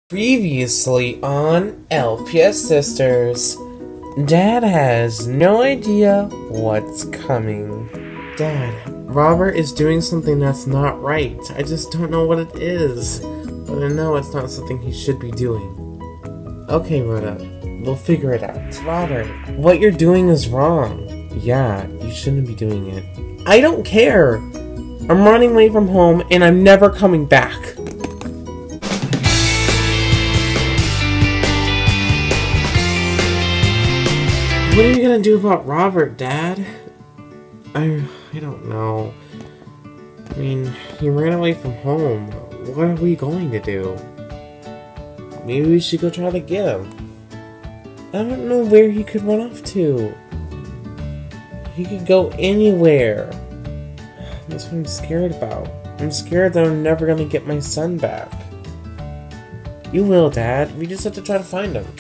Previously on LPS Sisters. Dad has no idea what's coming. Dad, Robert is doing something that's not right. I just don't know what it is. But I know it's not something he should be doing. Okay, Rhoda, we'll figure it out. Robert, what you're doing is wrong. Yeah, you shouldn't be doing it. I don't care! I'm running away from home and I'm never coming back. What are you gonna do about Robert, Dad? I don't know. I mean, he ran away from home. What are we going to do? Maybe we should go try to get him. I don't know where he could run off to. He could go anywhere. That's what I'm scared about. I'm scared that I'm never gonna get my son back. You will, Dad. We just have to try to find him.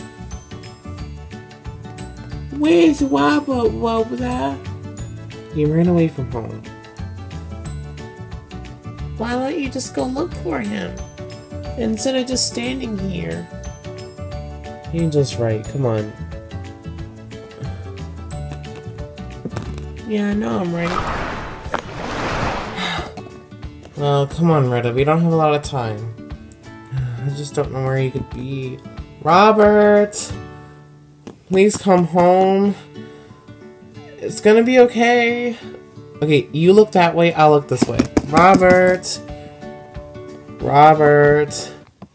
Where's Robert, Rhoda? He ran away from home. Why don't you just go look for him? Instead of just standing here. Angel's right, come on. Yeah, I know I'm right. Well, come on, Rhoda, we don't have a lot of time. I just don't know where he could be. Robert! Please come home. It's gonna be okay. Okay, you look that way, I'll look this way. Robert! Robert!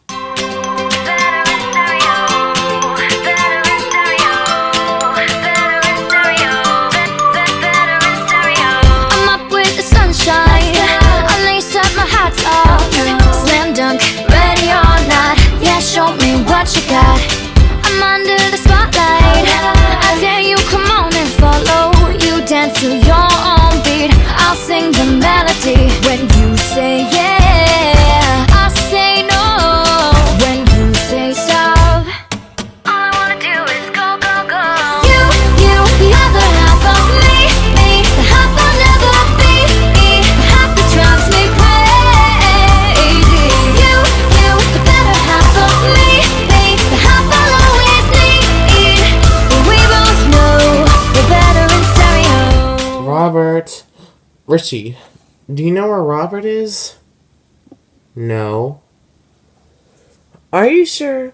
I'm up with the sunshine. I lace up my hot top. Slam dunk, ready or not. Yeah, show me what you got. I'm under the spotlight. I dare you, come on and follow. You dance to your own beat. I'll sing the melody. When you say yeah, I'll say no. When you say stop, all I wanna do is go, go, go. You, the other half of me, the half I'll never be, the half that drives me crazy. You, the better half of me, the half I'll always need. But we both know we're better in stereo. Robert. Richie, do you know where Robert is? No. Are you sure?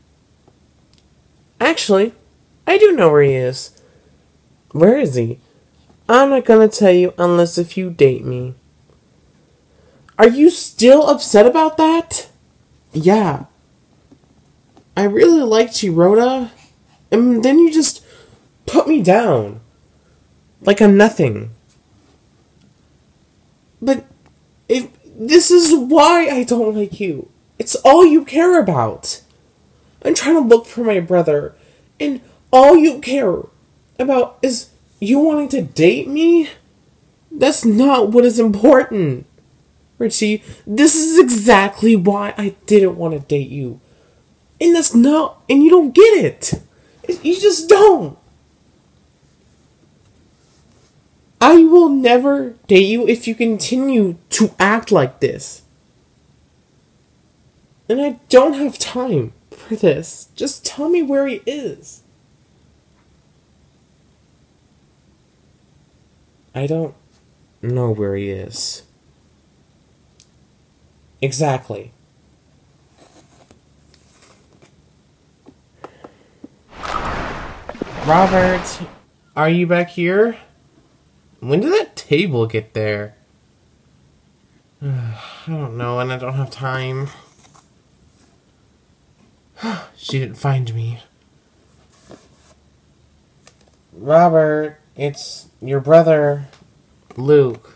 Actually, I do know where he is. Where is he? I'm not gonna tell you unless if you date me. Are you still upset about that? Yeah. I really liked you, Rhoda. And then you just put me down. Like I'm nothing. But if this is why I don't like you. It's all you care about. I'm trying to look for my brother, and all you care about is you wanting to date me? That's not what is important. Richie, this is exactly why I didn't want to date you. And that's not, and you don't get it. You just don't. I will never date you if you continue to act like this. And I don't have time for this. Just tell me where he is. I don't know where he is. Exactly. Robert, are you back here? When did that table get there? I don't know, and I don't have time. She didn't find me. Robert, it's your brother, Luke.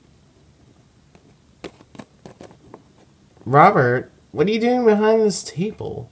Robert, what are you doing behind this table?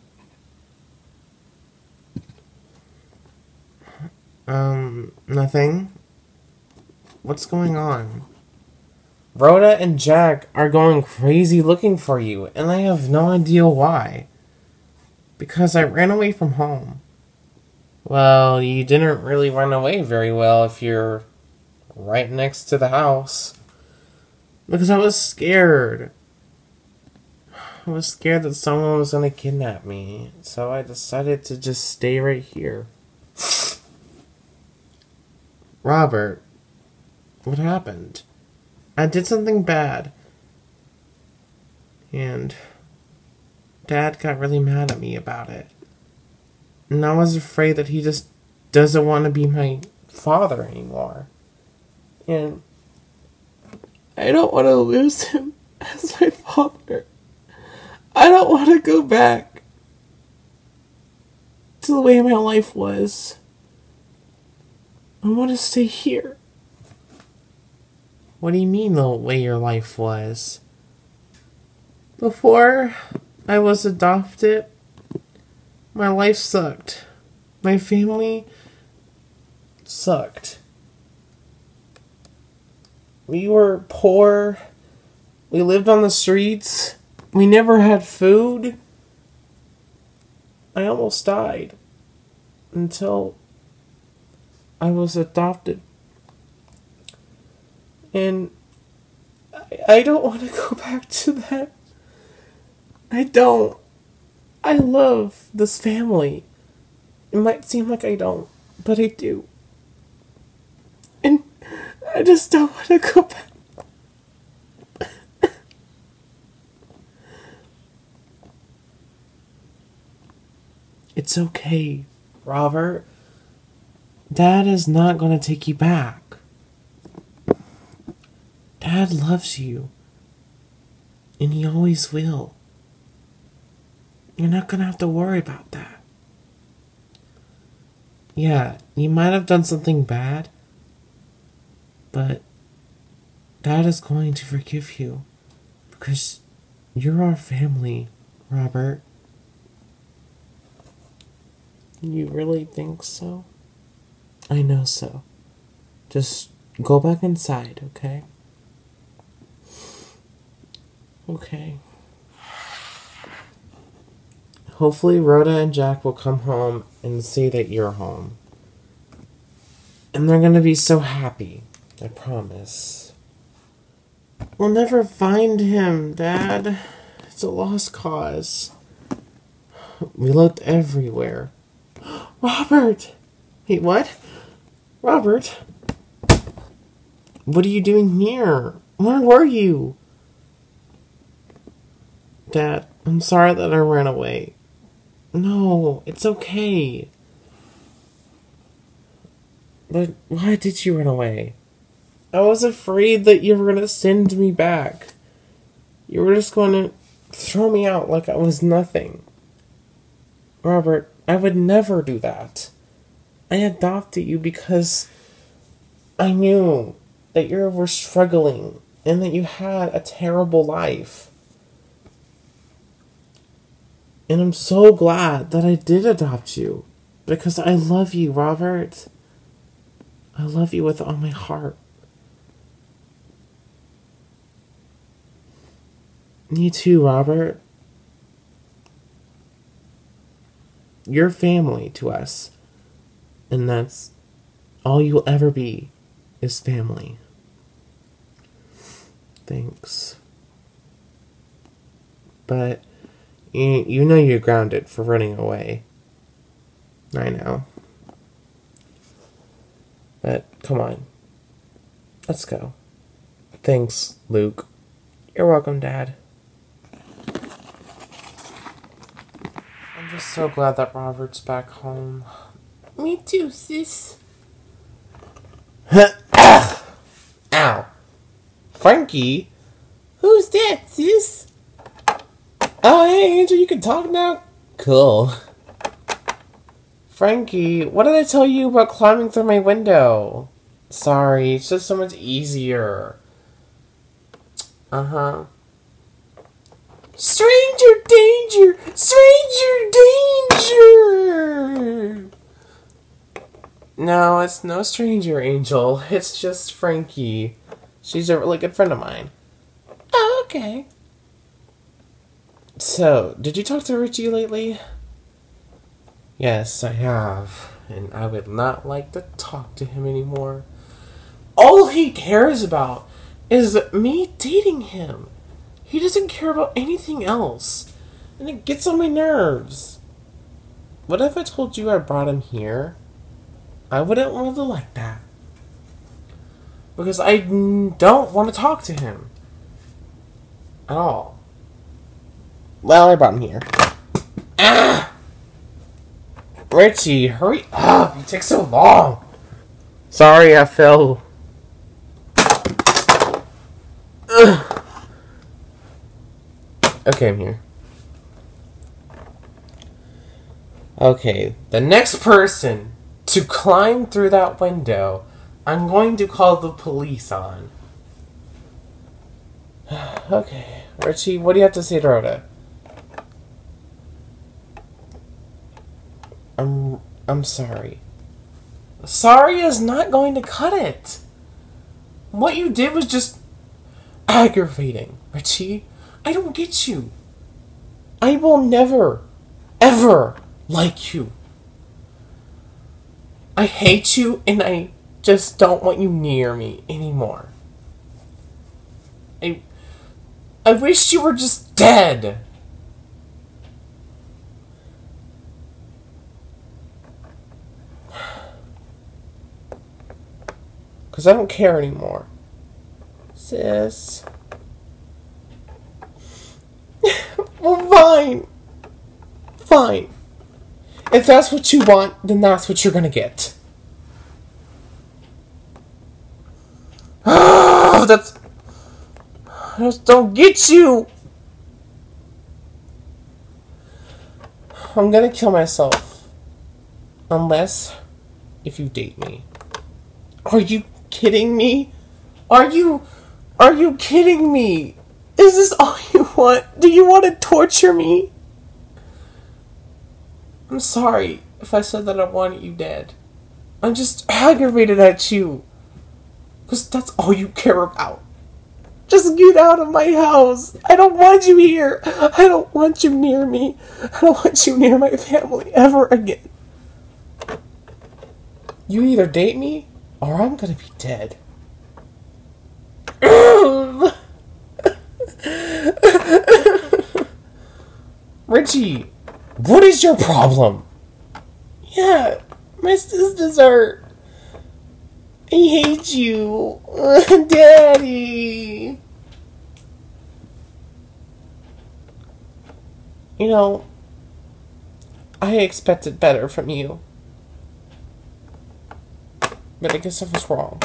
Nothing. What's going on? Rhoda and Jack are going crazy looking for you, and I have no idea why. Because I ran away from home. Well, you didn't really run away very well if you're right next to the house. Because I was scared. I was scared that someone was gonna kidnap me, so I decided to just stay right here. Robert, what happened? I did something bad. And Dad got really mad at me about it. And I was afraid that he just doesn't want to be my father anymore. And I don't want to lose him as my father. I don't want to go back to the way my life was. I want to stay here. What do you mean the way your life was? Before I was adopted, my life sucked. My family sucked. We were poor. We lived on the streets. We never had food. I almost died until I was adopted. And I don't want to go back to that. I don't. I love this family. It might seem like I don't, but I do. And I just don't want to go back. It's okay, Robert. Dad is not going to take you back. Dad loves you. And he always will. You're not going to have to worry about that. Yeah, you might have done something bad, but Dad is going to forgive you because you're our family, Robert. You really think so? I know so. Just go back inside, okay? Okay. Hopefully Rhoda and Jack will come home and see that you're home. And they're gonna be so happy. I promise. We'll never find him, Dad. It's a lost cause. We looked everywhere. Robert! Wait, what? Robert? What are you doing here? Where were you? Dad, I'm sorry that I ran away. No, it's okay. But why did you run away? I was afraid that you were going to send me back. You were just going to throw me out like I was nothing. Robert, I would never do that. I adopted you because I knew that you were struggling and that you had a terrible life. And I'm so glad that I did adopt you. Because I love you, Robert. I love you with all my heart. Me too, Robert. You're family to us. And that's all you'll ever be, is family. Thanks. But you know you're grounded for running away. I know. But come on. Let's go. Thanks, Luke. You're welcome, Dad. I'm just so glad that Robert's back home. Me too, sis. Ow. Frankie? Who's that, sis? Oh, hey, Angel, you can talk now? Cool. Frankie, what did I tell you about climbing through my window? Sorry, it's just so much easier. Uh-huh. Stranger danger! Stranger danger! No, it's no stranger, Angel. It's just Frankie. She's a really good friend of mine. Oh, okay. So, did you talk to Richie lately? Yes, I have. And I would not like to talk to him anymore. All he cares about is me dating him. He doesn't care about anything else. And it gets on my nerves. What if I told you I brought him here? I wouldn't really like that. Because I don't want to talk to him. At all. Well, I brought him here. Ah! Richie, hurry up! You take so long. Sorry, I fell. Ugh. Okay, I'm here. Okay, the next person to climb through that window, I'm going to call the police on. Okay, Richie, what do you have to say to Rhoda? I'm sorry. Sorry is not going to cut it. What you did was just aggravating, Richie. I don't get you. I will never, ever like you. I hate you and I just don't want you near me anymore. I wish you were just dead. Because I don't care anymore. Sis. Well, fine. Fine. If that's what you want, then that's what you're gonna get. Oh, that's... I just don't get you. I'm gonna kill myself. Unless if you date me. Are you kidding me? Are you kidding me? Is this all you want? Do you want to torture me? I'm sorry if I said that I wanted you dead. I'm just aggravated at you. Because that's all you care about. Just get out of my house. I don't want you here. I don't want you near me. I don't want you near my family ever again. You either date me or I'm gonna be dead. Richie, what is your problem? Yeah, my sisters hurt. I hate you. Daddy. You know, I expected better from you. But I guess I was wrong.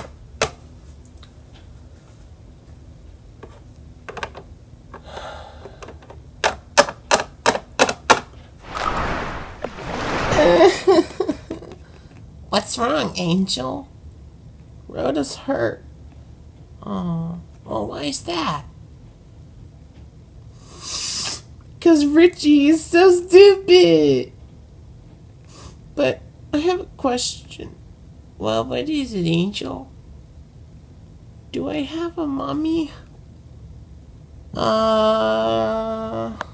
What's wrong, Angel? Rhoda's hurt. Oh, well, why is that? 'Cause Richie is so stupid. But I have a question. Well, what is it, Angel? Do I have a mommy?